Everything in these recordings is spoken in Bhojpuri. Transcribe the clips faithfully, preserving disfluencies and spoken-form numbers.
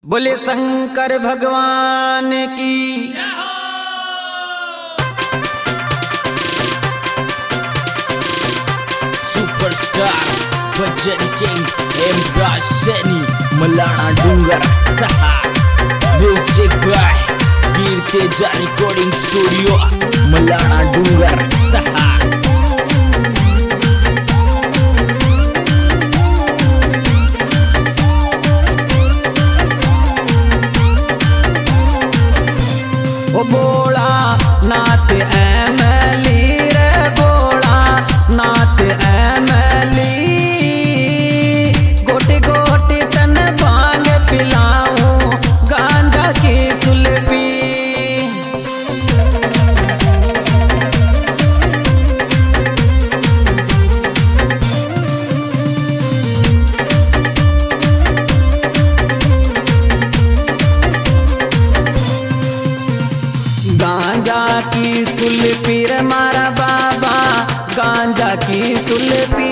बोले शंकर भगवान की। सुपरस्टार भजन किंग हेमराज सैनी मलाना डूंगर सहा म्यूजिक बाय वीर तेजा रिकॉर्डिंग स्टूडियो मलाना डूंगर सहा। ओ बोला नाथ एमली रे बोला नाथ एमली, गोटी गोटी तन भांग पिलाऊं गांजा की सुल्फी। गांजा की सुल्फी रे मारा बाबा गांजा की सुल्फी,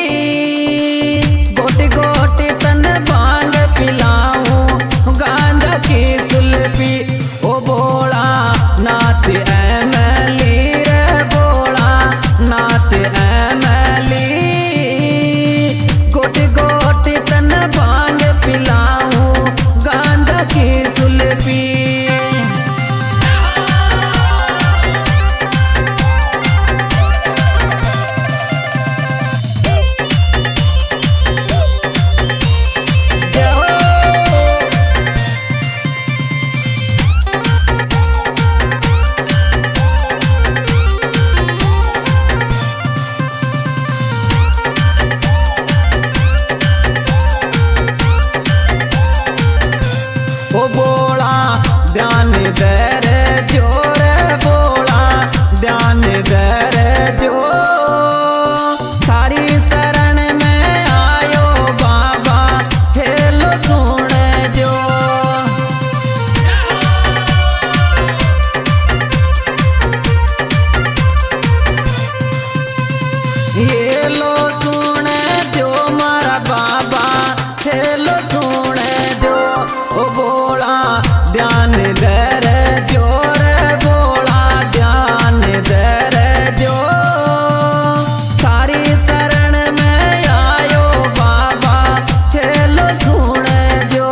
गोटी गोटी तन भांग पिलाऊं गांजा की सुल्फी। ओ बोला नाथ एमली रे बोला नाथ एमली, गोटी गोटी तन भांग पिलाऊं गांजा की सुल्फी। ओ बोला ध्यान दे रे जोर बोला ध्यान दे रे जो, थारी शरण में आयो बाबा हेलो सुन जो। हेलो सुन जो मारा बाबा हेलो सुन जो। ओ बोला ध्यान दे रे जोर बोला ध्यान दे रे जो, थारी शरण में आयो बाबा हेलो सुन जो।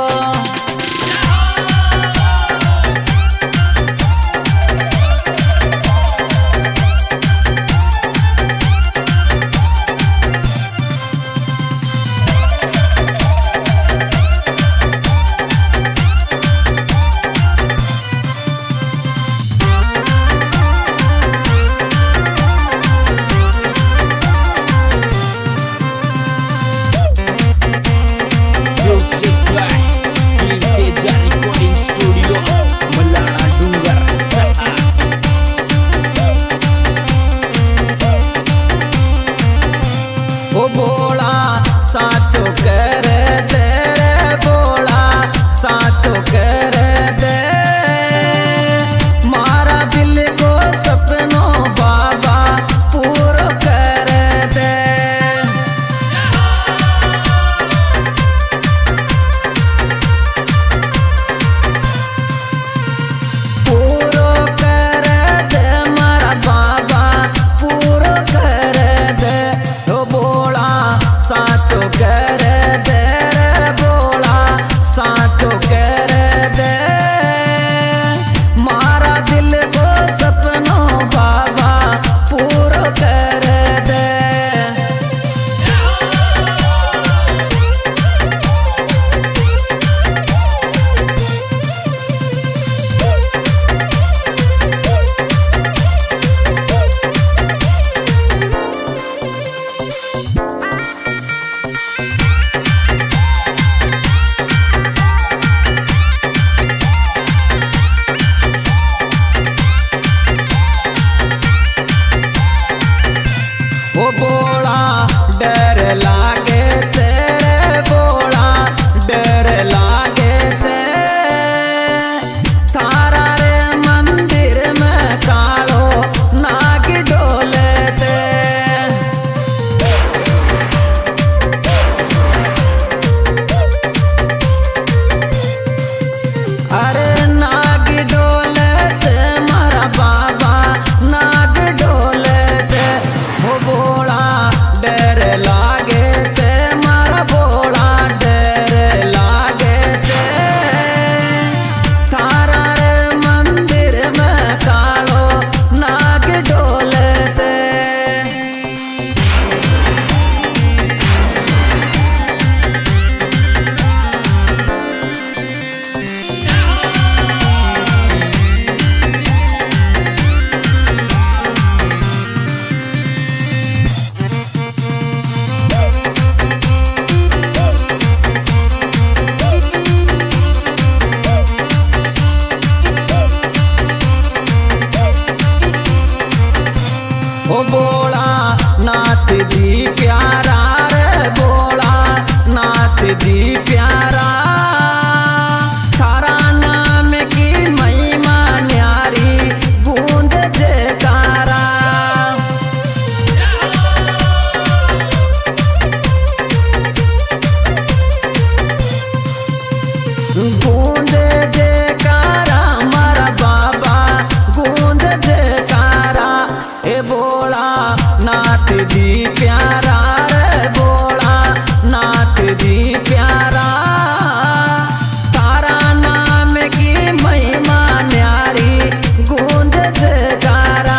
म्यूजिक बाय वीर तेजा रिकॉर्डिंग स्टूडियो मलाना डूंगर सहा। ओ बोला साचो कर दे रे बोला साचो कर दे, मारा दिल को सपनों बाबा पूरा कर दे। गूंज जयकारा मारा बाबा गूंज जयकारा ए बोला नाथ दी प्यारा रे बोला नाथ दी प्यारा तारा नाम की महिमा न्यारी गूंज जयकारा।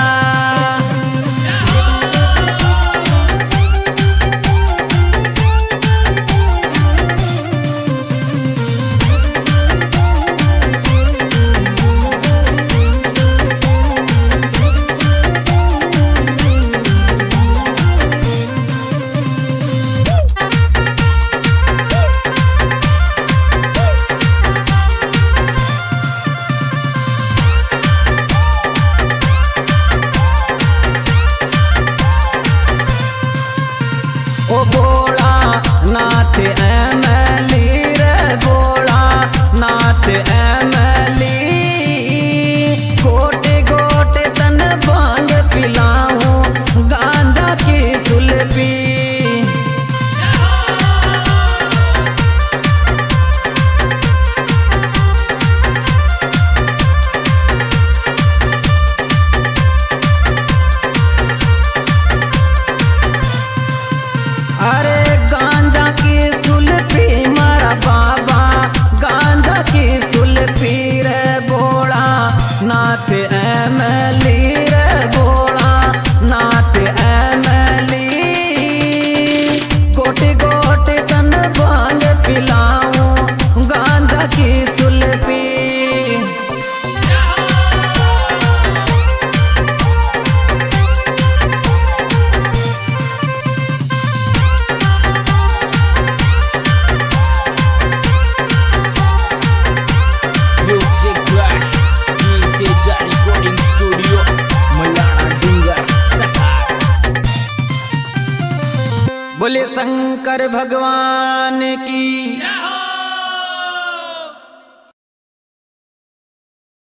ओ बोला नाथ एमली रे बोला नाथ एमली गोटे गोटे तन भांग पिलाऊं गांजा की सुलपी। अरे गांजा की सुल्फी मारा बाबा गांजा की सुल्फी रे बोला नाथ एमली रे बोला नाथ एमली गोटे गोटे तन भांग पिलाऊं गांजा की सुल्फी। Music by Kirteja Recording Studio, Malana Dungar. बोले शंकर भगवान की